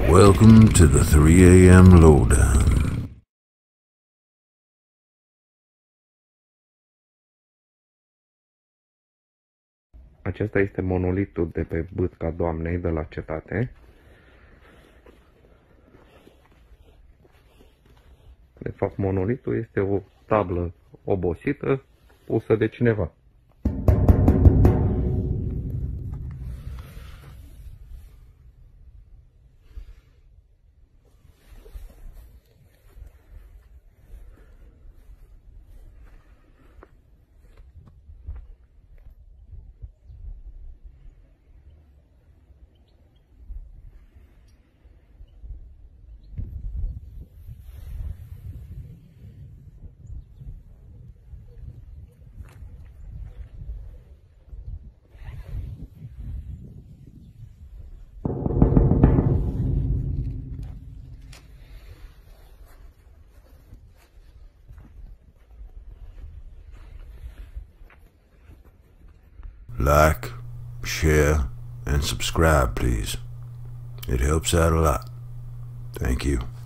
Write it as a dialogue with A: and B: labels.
A: Welcome to the 3 a.m. lowdown.
B: Acesta este monolitul de pe bâtca doamnei de la cetate. De fapt, monolitul este o tablă obosită pusă de cineva.
A: Like, share, and subscribe, please. It helps out a lot. Thank you.